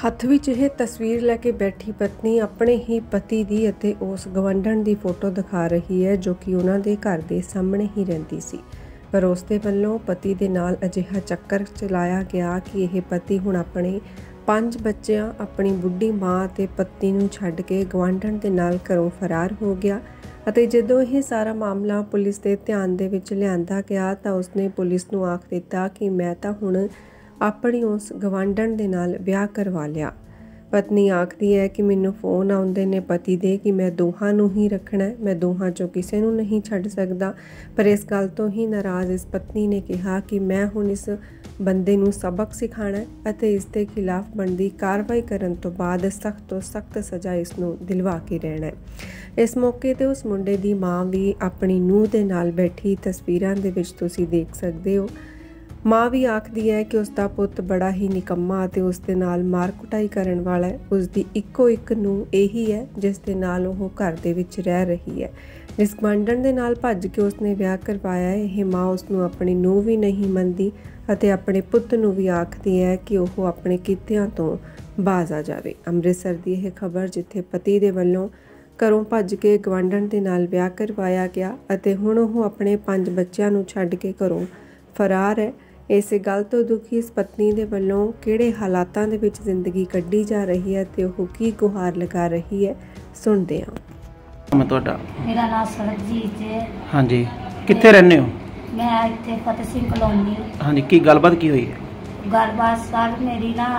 ਹੱਥ ਵਿੱਚ ਇਹ ਤਸਵੀਰ ਲੈ ਕੇ ਬੈਠੀ ਪਤਨੀ ਆਪਣੇ ਹੀ ਪਤੀ ਦੀ ਅਤੇ ਉਸ ਗਵੰਡਣ ਦੀ ਫੋਟੋ ਦਿਖਾ ਰਹੀ ਹੈ ਜੋ ਕਿ ਉਹਨਾਂ ਦੇ ਘਰ ਦੇ ਸਾਹਮਣੇ ਹੀ ਰਹਿੰਦੀ ਸੀ। ਪਰ ਉਸ ਦੇ ਵੱਲੋਂ ਪਤੀ ਦੇ ਨਾਲ ਅਜਿਹਾ ਚੱਕਰ ਚਲਾਇਆ ਗਿਆ ਕਿ ਇਹ ਪਤੀ ਹੁਣ ਆਪਣੇ 5 ਬੱਚਿਆਂ, ਆਪਣੀ ਬੁੱਢੀ ਮਾਂ ਅਤੇ ਪਤਨੀ ਨੂੰ ਛੱਡ ਕੇ ਗਵੰਡਣ ਦੇ ਨਾਲ ਘਰੋਂ ਫਰਾਰ ਹੋ ਗਿਆ। ਅਤੇ ਜਦੋਂ ਇਹ ਸਾਰਾ ਮਾਮਲਾ ਪੁਲਿਸ ਦੇ ਧਿਆਨ ਦੇ ਵਿੱਚ ਲਿਆਂਦਾ ਗਿਆ ਤਾਂ ਉਸਨੇ ਪੁਲਿਸ ਨੂੰ ਆਖ ਦਿੱਤਾ ਕਿ ਮੈਂ ਤਾਂ ਹੁਣ ਆਪਣੀ ਉਸ ਗਵਾਂਢਣ ਦੇ ਨਾਲ ਵਿਆਹ ਕਰਵਾ ਲਿਆ। ਪਤਨੀ ਆਖਦੀ ਹੈ ਕਿ ਮੈਨੂੰ ਫੋਨ ਆਉਂਦੇ ਨੇ ਪਤੀ ਦੇ ਕਿ ਮੈਂ ਦੋਹਾਂ ਨੂੰ ਹੀ ਰੱਖਣਾ, ਮੈਂ ਦੋਹਾਂ 'ਚੋਂ ਕਿਸੇ ਨੂੰ ਨਹੀਂ ਛੱਡ ਸਕਦਾ। ਪਰ ਇਸ ਗੱਲ ਤੋਂ ਹੀ ਨਾਰਾਜ਼ ਇਸ ਪਤਨੀ ਨੇ ਕਿਹਾ ਕਿ ਮੈਂ ਹੁਣ ਇਸ ਬੰਦੇ ਨੂੰ ਸਬਕ ਸਿਖਾਉਣਾ ਅਤੇ ਇਸ ਦੇ ਖਿਲਾਫ ਬਣਦੀ ਕਾਰਵਾਈ ਕਰਨ ਤੋਂ ਬਾਅਦ ਸਖਤ ਤੋਂ ਸਖਤ ਸਜ਼ਾ ਇਸ ਨੂੰ ਦਿਲਵਾ ਕੇ ਰਹਿਣਾ ਹੈ। ਇਸ ਮੌਕੇ ਤੇ ਉਸ ਮੁੰਡੇ ਦੀ ਮਾਂ ਵੀ ਆਪਣੀ ਨੂੰਹ ਦੇ ਨਾਲ ਬੈਠੀ ਤਸਵੀਰਾਂ ਦੇ ਵਿੱਚ ਤੁਸੀਂ ਦੇਖ ਸਕਦੇ ਹੋ। ਮਾਂ ਵੀ ਆਖਦੀ ਹੈ ਕਿ ਉਸ ਦਾ ਪੁੱਤ ਬੜਾ ਹੀ ਨਿਕੰਮਾ ਅਤੇ ਉਸ ਦੇ ਨਾਲ ਮਾਰ ਕੁਟਾਈ ਕਰਨ ਵਾਲਾ ਹੈ। ਉਸ ਦੀ ਇੱਕੋ ਇੱਕ ਨੂੰਹ ਇਹੀ ਹੈ ਜਿਸ ਦੇ ਨਾਲ ਉਹ ਘਰ ਦੇ ਵਿੱਚ ਰਹਿ ਰਹੀ ਹੈ। ਜਿਸ ਗਵਾਂਢਣ ਦੇ ਨਾਲ ਭੱਜ ਕੇ ਉਸਨੇ ਵਿਆਹ ਕਰਵਾਇਆ ਹੈ, ਇਹ ਮਾਂ ਉਸ ਨੂੰ ਆਪਣੀ ਨੂੰਹ ਵੀ ਨਹੀਂ ਮੰਨਦੀ ਅਤੇ ਆਪਣੇ ਪੁੱਤ ਨੂੰ ਵੀ ਆਖਦੀ ਹੈ ਕਿ ਉਹ ਆਪਣੇ ਕੀਤਿਆਂ ਤੋਂ ਬਾਜ਼ ਆ ਜਾਵੇ। ਅੰਮ੍ਰਿਤਸਰ ਦੀ ਇਹ ਖਬਰ ਜਿੱਥੇ ਪਤੀ ਦੇ ਵੱਲੋਂ ਘਰੋਂ ਭੱਜ ਕੇ ਗਵਾਂਢਣ ਦੇ ਨਾਲ ਵਿਆਹ ਕਰਵਾਇਆ ਗਿਆ ਅਤੇ ਹੁਣ ਉਹ ਆਪਣੇ 5 ਬੱਚਿਆਂ ਨੂੰ ਛੱਡ ਕੇ ਘਰੋਂ ਫਰਾਰ ਹੈ। ਇਸੇ ਗੱਲ ਤੋਂ ਦੁਖੀ ਇਸ ਪਤਨੀ ਦੇ ਵੱਲੋਂ ਕਿਹੜੇ ਹਾਲਾਤਾਂ ਦੇ ਵਿੱਚ ਜ਼ਿੰਦਗੀ ਕੱਢੀ ਜਾ ਰਹੀ ਹੈ ਤੇ ਉਹ ਕੀ ਗੁਹਾਰ ਲਗਾ ਰਹੀ ਹੈ, ਸੁਣਦੇ ਹਾਂ। ਮੈਂ ਤੁਹਾਡਾ ਮੇਰਾ ਨਾਮ ਸਰਬਜੀਤ ਹੈ। ਹਾਂਜੀ, ਕਿੱਥੇ ਰਹਿੰਦੇ ਹੋ? ਮੈਂ ਇੱਥੇ ਫਤਿਹ ਸਿੰਘ ਕਲੋਨੀ। ਹਾਂਜੀ, ਕੀ ਗੱਲਬਾਤ ਕੀ ਹੋਈ ਹੈ? ਗੱਲਬਾਤ ਸਰ ਮੇਰੀ ਨਾ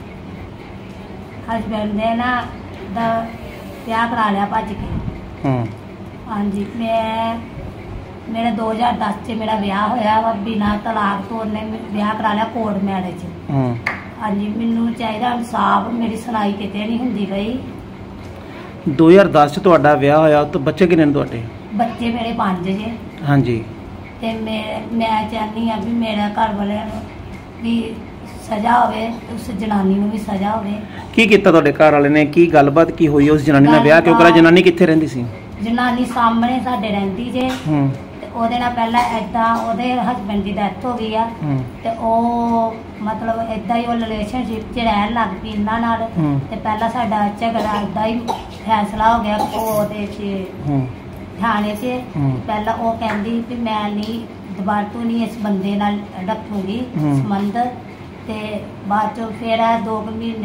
ਹਸਬੈਂਡ ਨੇ ਨਾ ਦਾ ਵਿਆਹ ਕਰਾ ਲਿਆ ਭੱਜ ਕੇ। ਹਾਂਜੀ, ਮੇਰਾ 2010 'ਚ ਮੇਰਾ ਵਿਆਹ ਹੋਇਆ ਵਾ ਬਿਨਾਂ ਤਲਾਕ ਤੋਂ। ਉਹਨੇ ਵਿਆਹ ਕਰਾ ਲਿਆ ਕੋਰਟ ਮੈਰਿਜ। ਹਾਂਜੀ, ਮੈਨੂੰ ਚਾਹੀਦਾ ਇਨਸਾਫ, ਮੇਰੀ ਸੁਣਾਈ ਕਿਤੇ ਨਹੀਂ ਹੁੰਦੀ ਪਈ। 2010 'ਚ ਤੁਹਾਡਾ ਵਿਆਹ ਹੋਇਆ ਤਾਂ ਬੱਚੇ ਕਿੰਨੇ ਨੇ ਤੁਹਾਡੇ? ਬੱਚੇ ਮੇਰੇ 5 ਜੇ। ਹਾਂਜੀ, ਤੇ ਮੈਂ ਚਾਹੁੰਦੀ ਆ ਵੀ ਮੇਰਾ ਘਰ ਵਾਲਿਆਂ ਨੂੰ ਵੀ ਸਜ਼ਾ ਹੋਵੇ, ਉਸ ਜਨਾਨੀ ਨੂੰ ਵੀ ਸਜ਼ਾ ਹੋਵੇ। ਕੀ ਕੀਤਾ ਤੁਹਾਡੇ ਘਰ ਵਾਲੇ ਨੇ? ਕੀ ਗੱਲਬਾਤ ਕੀ ਹੋਈ? ਉਸ ਜਨਾਨੀ ਨਾਲ ਵਿਆਹ ਕਿਉਂ ਕਰਾਇਆ? ਜਨਾਨੀ ਕਿੱਥੇ ਰਹਿੰਦੀ ਸੀ? ਜਨਾਨੀ ਸਾਹਮਣੇ ਸਾਡੇ ਰਹਿੰਦੀ ਜੇ। ਤੇ ਉਹਦੇ ਨਾਲ ਪਹਿਲਾਂ ਏਦਾਂ ਉਹਦੇ ਹਸਬੈਂਡ ਦੀ ਡੈਥ ਹੋ ਗਈ ਆ ਤੇ ਉਹ ਮਤਲਬ ਏਦਾਂ ਹੀ ਉਹ ਰਿਲੇਸ਼ਨਸ਼ਿਪ 'ਚ ਰਹਿਣ ਲੱਗ ਪਈ ਇਹਨਾਂ ਨਾਲ। ਤੇ ਪਹਿਲਾਂ ਸਾਡਾ ਝਗੜਾ ਏਦਾਂ ਹੀ ਫੈਸਲਾ ਹੋ ਗਿਆ ਉਹਦੇ 'ਚ ਥਾਣੇ 'ਚ। ਪਹਿਲਾਂ ਉਹ ਕਹਿੰਦੀ ਵੀ ਮੈਂ ਨਹੀਂ ਦੁਬਾਰਾ ਤੋਂ ਨਹੀਂ ਇਸ ਬੰਦੇ ਨਾਲ ਰੱਖੂਗੀ ਸੰਬੰਧ। ਤੇ ਬਾਅਦ 'ਚੋਂ ਫਿਰ 2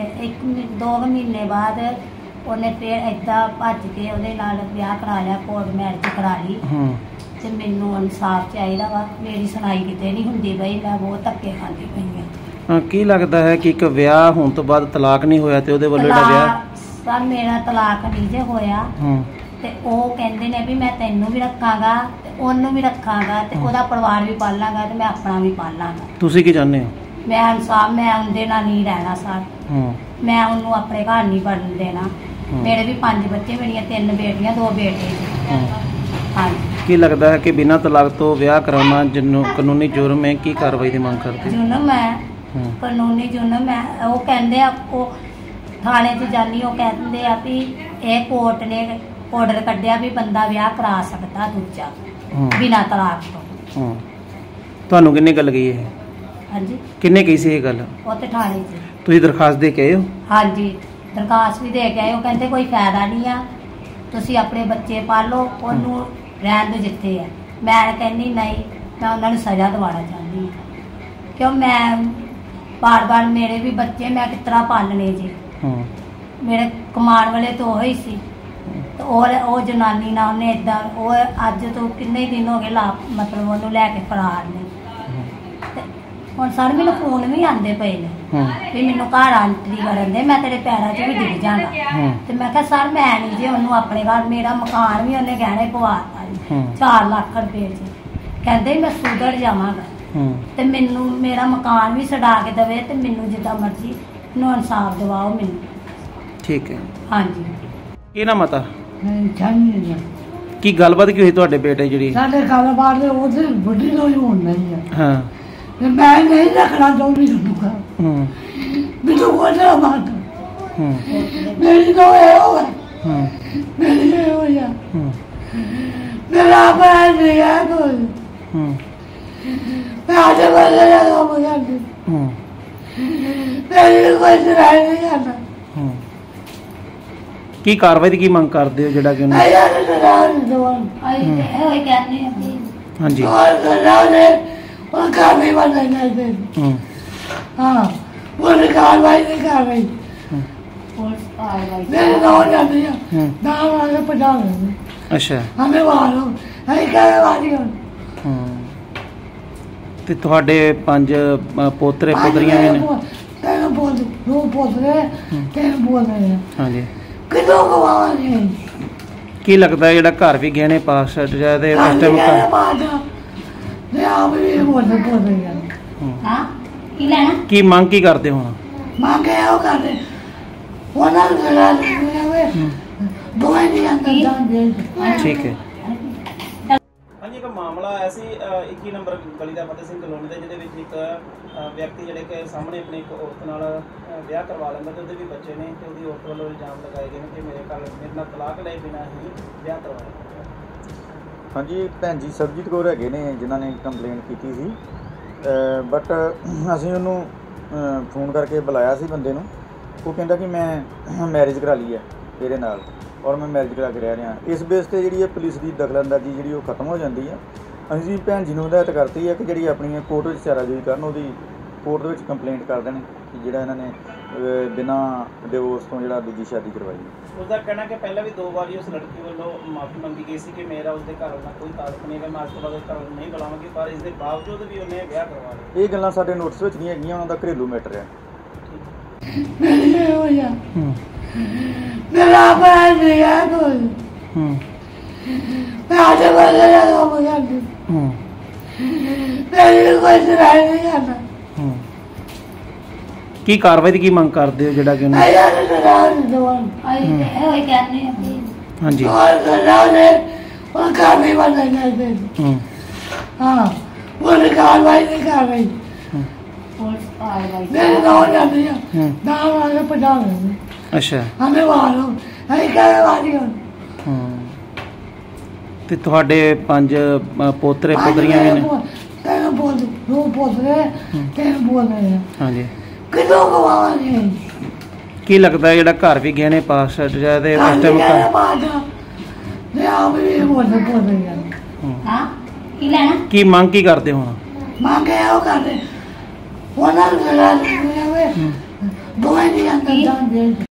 ਮਹੀਨੇ ਬਾਅਦ ਉਹਨੇ ਫਿਰ ਏਦਾਂ ਭੱਜ ਕੇ ਉਹਦੇ ਨਾਲ ਵਿਆਹ ਕਰਾ ਲਿਆ, ਕੋਰਟ ਮੈਰਿਜ ਕਰਾ ਲਈ। ਤੇ ਮੈਨੂੰ ਇਨਸਾਫ ਚਾਹੀਦਾ ਵਾ, ਮੇਰੀ ਸੁਣਾਈ ਕਿਤੇ ਨਹੀਂ ਹੁੰਦੀ ਬਈ, ਮੈਂ ਬਹੁਤ ਧੱਕੇ ਖਾਂਦੀ ਪਈ ਹਾਂ। ਕੀ ਲੱਗਦਾ ਹੈ ਕਿ ਇੱਕ ਵਿਆਹ ਹੋਣ ਤੋਂ ਬਾਅਦ ਤਲਾਕ ਨਹੀਂ ਹੋਇਆ ਤੇ ਉਹਦੇ ਵੱਲੋਂ ਜਿਹੜਾ ਵਿਆਹ? ਸਰ ਮੇਰਾ ਤਲਾਕ ਨਹੀਂ ਜੇ ਹੋਇਆ। ਤੇ ਉਹ ਕਹਿੰਦੇ ਨੇ ਵੀ ਮੈਂ ਤੈਨੂੰ ਵੀ ਰੱਖਾਂਗਾ ਤੇ ਉਹਨੂੰ ਵੀ ਰੱਖਾਂਗਾ ਤੇ ਉਹਦਾ ਪਰਿਵਾਰ ਵੀ ਪਾਲਾਂਗਾ ਤੇ ਮੈਂ ਆਪਣਾ ਵੀ ਪਾਲਾਂਗਾ। ਤੁਸੀਂ ਕੀ ਚਾਹੁੰਦੇ ਹੋ? ਮੈਂ ਇਨਸਾਫ, ਮੈਂ ਉਹਦੇ ਨਾਲ ਨਹੀਂ ਰਹਿਣਾ ਸਰ। ਮੈਂ ਉਹਨੂੰ ਆਪਣੇ ਘਰ ਨਹੀਂ ਵੜਨ ਦੇਣਾ। ਮੇਰੇ ਵੀ 5 ਬੱਚੇ, ਮੇਰੀਆਂ 3 ਬੇਟੀਆਂ 2 ਬੇਟੇ। ਹਾਂਜੀ, ਕੀ ਲੱਗਦਾ ਹੈ ਕਿ ਬਿਨਾਂ ਤਲਾਕ ਤੋਂ ਵਿਆਹ ਕਰਾਉਣਾ ਕਾਨੂੰਨੀ ਜੁਰਮ ਹੈ? ਕੀ ਕਾਰਵਾਈ ਦੀ ਮੰਗ ਕਰਦੇ? ਜੁਰਮ ਹੈ, ਕਾਨੂੰਨੀ ਜੁਰਮ ਹੈ। ਉਹ ਕਹਿੰਦੇ ਆ, ਉਹ ਥਾਣੇ 'ਚ ਜਾਨੀ, ਉਹ ਕਹਿੰਦੇ ਆ ਵੀ ਇਹ ਕੋਰਟ ਨੇ ਆਰਡਰ ਕੱਢਿਆ ਵੀ ਬੰਦਾ ਵਿਆਹ ਕਰਾ ਸਕਦਾ ਦੂਜਾ ਬਿਨਾਂ ਤਲਾਕ ਤੋਂ। ਤੁਹਾਨੂੰ ਕਿੰਨੇ ਗੱਲ ਕਹੀ ਇਹ? ਹਾਂਜੀ, ਕਿੰਨੇ ਕਹੀ ਸੀ ਇਹ ਗੱਲ? ਉਹ ਤੇ ਥਾਣੇ 'ਚ। ਤੁਸੀਂ ਦਰਖਾਸਤ ਦੇ ਕੇ ਆਏ ਹੋ? ਹਾਂਜੀ, ਦਰਖਾਸਤ ਵੀ ਦੇ ਕੇ ਆਏ। ਉਹ ਕਹਿੰਦੇ ਕੋਈ ਫਾਇਦਾ ਨਹੀਂ ਆ, ਤੁਸੀਂ ਆਪਣੇ ਬੱਚੇ ਪਾਲੋ, ਉਹਨੂੰ ਰਹਿਣ ਦਿਓ ਜਿੱਥੇ ਆ। ਮੈਂ ਕਹਿੰਦੀ ਨਹੀਂ, ਮੈਂ ਉਹਨਾਂ ਨੂੰ ਸਜ਼ਾ ਦਿਵਾਉਣਾ ਚਾਹੁੰਦੀ ਹਾਂ। ਕਿਉਂ ਮੈਂ ਬਾਰ-ਬਾਰ ਮੇਰੇ ਵੀ ਬੱਚੇ ਮੈਂ ਕਿਸ ਤਰ੍ਹਾਂ ਪਾਲਣੇ ਜੀ। ਮੇਰੇ ਕਮਾਉਣ ਵਾਲੇ ਤਾਂ ਉਹ ਹੀ ਸੀ ਤੇ ਉਹ ਜਨਾਨੀ ਨਾਲ ਉਹਨੇ ਏਦਾਂ, ਉਹ ਅੱਜ ਤੋਂ ਕਿੰਨੇ ਦਿਨ ਹੋ ਗਏ ਮਤਲਬ ਉਹਨੂੰ ਲੈ ਕੇ ਫਰਾਰ ਨੇ। ਤੇ ਹੁਣ ਸਰ ਮੈਨੂੰ ਫੋਨ ਵੀ ਆਉਂਦੇ ਪਏ ਨੇ ਵੀ ਮੈਨੂੰ ਘਰ ਐਂਟਰੀ ਕਰਨ ਦੇ, ਮੈਂ ਤੇਰੇ ਪੈਰਾਂ 'ਚ ਵੀ ਡਿੱਗ ਜਾਣਾ। ਤੇ ਮੈਂ ਕਿਹਾ ਸਰ ਮੈਂ ਨਹੀਂ ਜੇ ਉਹਨੂੰ ਆਪਣੇ ਘਰ, ਮੇਰਾ ਮਕਾਨ ਵੀ ਉਹਨੇ ਗਹਿਣੇ ਪਵਾਤਾ 4 ਲੱਖ ਰੁਪਏ 'ਚ। ਕਹਿੰਦੇ ਮੈਂ ਸੁਧਰ ਜਾਵਾਂਗਾ ਤੇ ਮੈਨੂੰ ਮੇਰਾ ਮਕਾਨ ਵੀ ਛਡਾ ਕੇ ਦੇਵੇ ਤੇ ਮੈਨੂੰ ਜਿੱਦਾਂ ਮਰਜ਼ੀ ਨੂੰ ਇਨਸਾਫ ਦਿਵਾਓ ਮੈਨੂੰ। ਠੀਕ ਹੈ। ਹਾਂਜੀ, ਕੀ ਨਾਮ ਆ? ਕੀ ਗੱਲਬਾਤ ਕੀ ਹੋਈ ਤੁਹਾਡੇ ਬੇਟੇ ਜਿਹੜੀ? ਸਾਡੇ ਕਾਰੋਬਾਰ ਦੇ ਉਹਦੇ ਬੁੱਢੀ ਤੋਂ ਹੀ ਹੋਣ ਨਹੀਂ ਹੈ। ਹਾਂ, ਮੈਂ ਨਹੀਂ ਰੱਖਣਾ ਚਾਹੁੰਦੀ ਤੁਹਾਨੂੰ। ਮੈਨੂੰ ਕੋਈ ਨਾ ਮਾਰ। ਮੇਰੀ ਤਾਂ ਇਹ ਹੋਇਆ। ਮੇਰੀ ਇਹ ਹੋਇਆ। ਮੇਰਾ ਆਪਣਾ ਨਹੀਂ ਹੈ ਕੋਈ। ਮੈਂ ਅੱਜ ਬੰਦੇ ਦਾ ਕੰਮ ਕਰਦੀ। मेरी कोई सुनाई नहीं करता ਹੂੰ ਕੀ ਕਾਰਵਾਈ ਦੀ ਕੀ ਮੰਗ ਕਰਦੇ ਹੋ ਜਿਹੜਾ ਕਿ ਉਹਨੇ आया तो सुना नहीं दवान ਅਸੀਂ ਤੇ ਇਹੋ ਹੀ ਕਹਿੰਦੇ ਆ ਵੀ ਹਾਂਜੀ और सुना ने और काम ही बंद नहीं दे ਹੂੰ हाँ वो कार्रवाई नहीं कर रही ਪੁਲਿਸ ਕਾਰਵਾਈ मेरे गाँव जाती है ਹੂੰ दाम वाले पटा रहे ਅੱਛਾ हमें मारो हमें क्या वाली हो ਹੂੰ ਤੇ ਤੁਹਾਡੇ 5 ਪੋਤਰੇ ਪੁੱਤਰੀਆਂ ਵੀ ਨੇ तेन बोल दो पोतरे तेन बोल रहे हैं ਹਾਂਜੀ कितों गवाएंगे ਕੀ ਲੱਗਦਾ ਹੈ ਜਿਹੜਾ ਘਰ ਵੀ ਗਹਿਣੇ ਪਾਸ ਛੱਡ ਜਾਏ ਤੇ ਇਸ ਟਾਈਮ आप भी बोल रहे हैं ਹਾਂ ਕੀ ਲੈਣਾ ਕੀ ਮੰਗ ਕੀ ਕਰਦੇ ਹੁਣ मांगे आओ कर रहे वरना लगा लेंगे दो ही अंदर जान दे ਠੀਕ ਹੈ ਹਾਂਜੀ ਇੱਕ ਮਾਮਲਾ ਆਇਆ ਸੀ 21 ਨੰਬਰ ਗਲੀ ਦਾ ਫਤਿਹ ਸਿੰਘ ਕਲੋਨੀ ਦੇ ਜਿਹਦੇ ਵਿੱਚ ਇੱਕ ਵਿਅਕਤੀ ਜਿਹੜੇ ਕਿ ਸਾਹਮਣੇ ਆਪਣੀ ਇੱਕ ਔਰਤ ਨਾਲ ਵਿਆਹ ਕਰਵਾ ਲੈਂਦਾ ਤੇ ਉਹਦੇ ਵੀ ਬੱਚੇ ਨੇ ਤੇ ਉਹਦੀ ਔਰਤ ਵੱਲੋਂ ਇਲਜ਼ਾਮ ਲਗਾਏ ਗਏ ਨੇ ਕਿ ਮੇਰੇ ਨਾਲ ਤਲਾਕ ਲਏ ਬਿਨਾਂ ਹੀ ਵਿਆਹ ਕਰਵਾਇਆ। ਹਾਂਜੀ ਭੈਣ ਜੀ ਸਰਬਜੀਤ ਕੌਰ ਹੈਗੇ ਨੇ ਜਿਨ੍ਹਾਂ ਨੇ ਕੰਪਲੇਂਟ ਕੀਤੀ ਸੀ ਬਟ ਅਸੀਂ ਉਹਨੂੰ ਫੋਨ ਕਰਕੇ ਬੁਲਾਇਆ ਸੀ ਬੰਦੇ ਨੂੰ। ਉਹ ਕਹਿੰਦਾ ਕਿ ਮੈਂ ਮੈਰਿਜ ਕਰਾ ਲਈ ਹੈ ਇਹਦੇ ਨਾਲ ਔਰ ਮੈਂ ਮੈਰਿਜ ਕਰਾ ਕੇ ਰਹਿ ਰਿਹਾ। ਇਸ ਬੇਸ 'ਤੇ ਜਿਹੜੀ ਹੈ ਪੁਲਿਸ ਦੀ ਦਖਲਅੰਦਾਜ਼ੀ ਜਿਹੜੀ ਉਹ ਖਤਮ ਹੋ ਜਾਂਦੀ ਹੈ। ਅਸੀਂ ਭੈਣ ਜੀ ਨੂੰ ਹਦਾਇਤ ਕਰਤੀ ਹੈ ਕਿ ਜਿਹੜੀ ਆਪਣੀ ਕੋਰਟ ਵਿੱਚ ਚਾਰਾਜੋਈ ਕਰਨ, ਉਹਦੀ ਕੋਰਟ ਦੇ ਵਿੱਚ ਕੰਪਲੇਂਟ ਕਰ ਦੇਣ ਕਿ ਜਿਹੜਾ ਇਹਨਾਂ ਨੇ ਬਿਨਾਂ ਡਿਵੋਰਸ ਤੋਂ ਜਿਹੜਾ ਦੂਜੀ ਸ਼ਾਦੀ ਕਰਵਾਈ। ਉਸਦਾ ਕਹਿਣਾ ਕਿ ਪਹਿਲਾਂ ਵੀ 2 ਵਾਰੀ ਉਸ ਲੜਕੀ ਵੱਲੋਂ ਮਾਫੀ ਮੰਗੀ ਗਈ ਸੀ ਕਿ ਮੇਰਾ ਉਸਦੇ ਘਰ ਨਾਲ ਕੋਈ ਤਾਲੁਕ ਨਹੀਂ ਹੈ, ਮੈਂ ਅੱਜ ਤੋਂ ਬਾਅਦ ਘਰ ਨਹੀਂ ਬੁਲਾਵਾਂਗੀ, ਪਰ ਇਸ ਦੇ ਬਾਵਜੂਦ ਵੀ ਉਹਨੇ ਵਿਆਹ ਕਰਵਾ ਲਿਆ। ਇਹ ਗੱਲਾਂ ਸਾਡੇ ਨੋਟਿਸ ਵਿੱਚ ਨਹੀਂ ਹੈਗੀਆਂ, ਉਹਨਾਂ ਦਾ ਘਰੇਲੂ ਮੈਟਰ ਹੈ। मेरे हो जा ਹੂੰ मेरा अपना नहीं है कोई ਹੂੰ मैं आगे बढ़ गया काम करती ਹੂੰ मेरी कोई सुनाई नहीं करता ਹੂੰ ਕੀ ਕਾਰਵਾਈ ਦੀ ਕੀ ਮੰਗ ਕਰਦੇ ਹੋ ਜਿਹੜਾ ਕਿ ਉਹਨੇ आया तो सुना नहीं दवान ਅਸੀਂ ਤੇ ਇਹੋ ਹੀ ਕਹਿੰਦੇ ਆ ਵੀ ਹਾਂਜੀ और सुना ने और काम ही बंद नहीं दे ਹੂੰ हाँ वो कार्रवाई नहीं कर रही ਪੁਲਿਸ ਕਾਰਵਾਈ मेरे गाँव जाती है ਹੂੰ दाम वाले पटा रहे ਅੱਛਾ हमें मारो हमें क्या वाली हो ਹੂੰ ਤੇ ਤੁਹਾਡੇ 5 ਪੋਤਰੇ ਪੁੱਤਰੀਆਂ ਵੀ ਨੇ तेन बोल दो पोतरे तेन बोल रहे हैं ਹਾਂਜੀ कितों गवाएंगे ਕੀ ਲੱਗਦਾ ਹੈ ਜਿਹੜਾ ਘਰ ਵੀ ਗਹਿਣੇ ਪਾਸ ਛੱਡ ਜਾਏ ਤੇ ਇਸ ਟਾਈਮ आप भी बोल रहे हैं ਹਾਂ ਕੀ ਲੈਣਾ ਕੀ ਮੰਗ ਕੀ ਕਰਦੇ ਹੁਣ मांगे आओ कर रहे वरना लगा लेंगे दो ही अंदर जान दे